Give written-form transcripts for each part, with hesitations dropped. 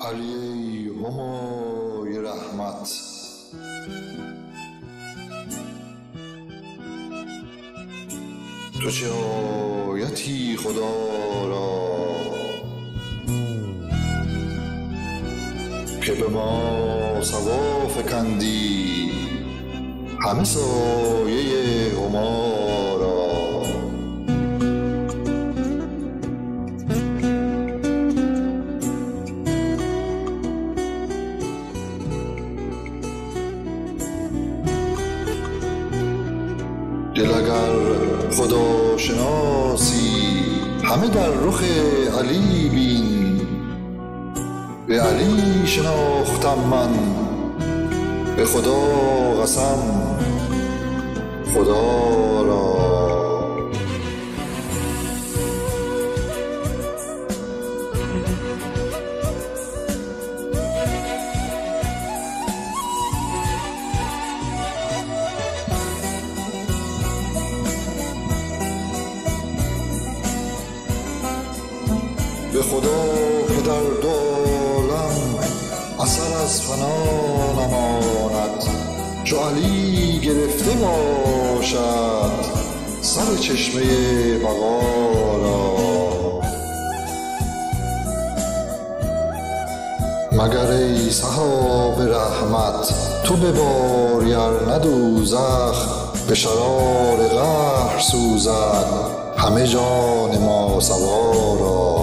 علی ای همای رحمت، تو چه آیتی خدا را که به ما صوا فکندی همه سایه هما را. دل اگر خدا شناسی همه در رخ علی بین، به علی شناختم من به خدا قسم خدا را. به خدا که در دو عالم اثر از فنا نماند، چو علی گرفته باشد سر چشمه بقا را. مگر ای صحاب رحمت تو بباری ار نه دوزخ، به شرار قهر سوزد همه جان ما سوار را.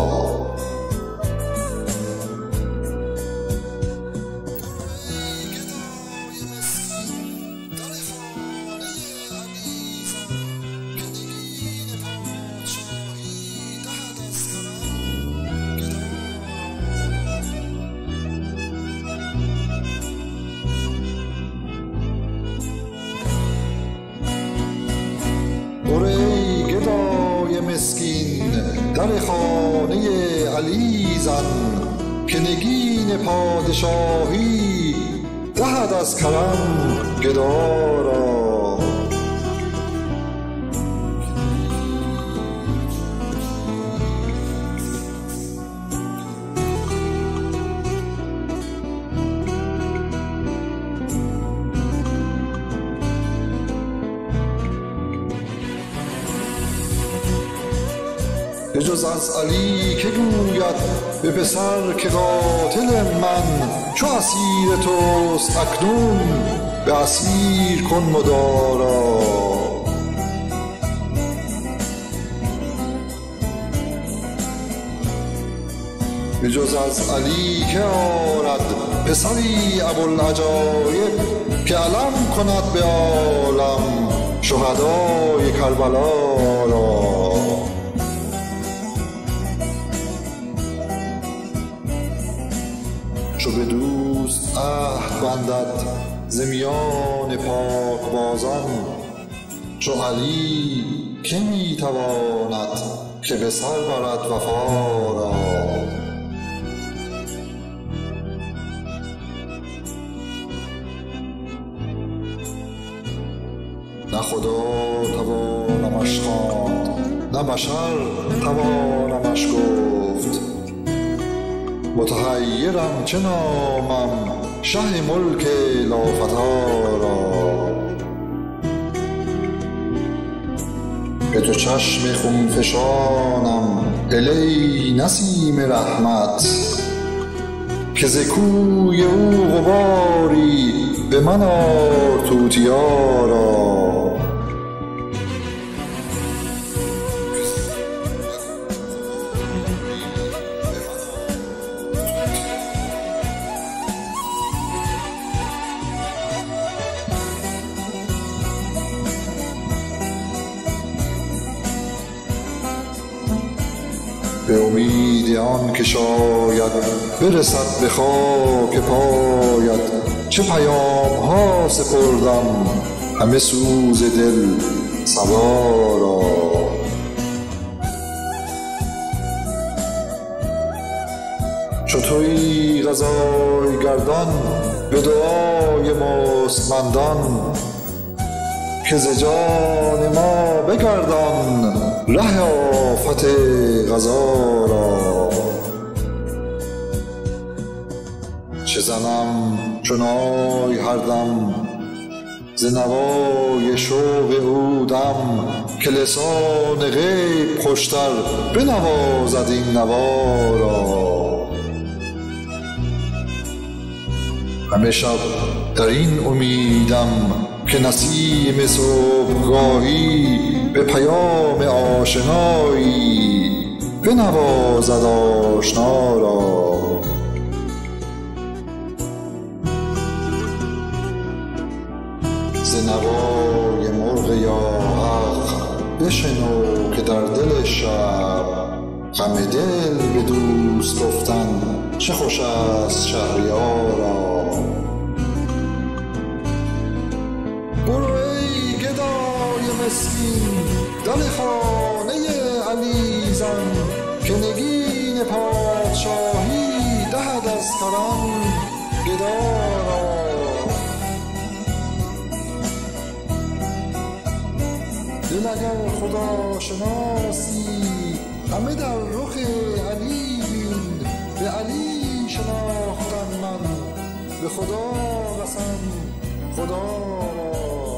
ای گدای مسکین در خانه علی زن، که نگین پادشاهی دهد از کرم گدا را. به جز از علی که گوید به پسر که قاتل من، چو اسیر توست اکنون به اسیر کن مدارا. به جز از علی که آرد پسری ابوالعجایب، که علم کند به عالم شهدای کربلا را. چو به دوست عهد بندد ز میان پاکبازان، چو علی که می تواند که به سر برد وفا را. نه خدا توانمش خواند نه بشر توانمش گفت، متحیرم چه نامم شه ملک لافتی را. به تو چشم خونفشانم ای نسیم رحمت، که ز کوی او غباری به من آر توتیا را. به امید آن که شاید برسد به خاک پایت، چه پیام ها سپردم همه سوز دل صبا را. چو تویی غذای گردان به دعای مستمندان، که ز جان ما بگردان ره آفت قضا را. بزنم چنای هر دم ز نوای شوق او دم که لسان غیب خوشتر بنوازد این نوا را. همه شب در این امیدم که نسیم صبحگاهی به پیام آشنایی بنوازد آشنا را. ز نوای مرغ یا حق بشنو که در دل شب غم دل به دوست گفتن چه خوش است شهریارا. برو ای گدای مسکین در خانه علی زن که نگین پادشاهی دهد از کرم گدارا. دل اگر خدا شناسی همه در رخ علی بین، به علی شناختم من به خدا قسم خدا را.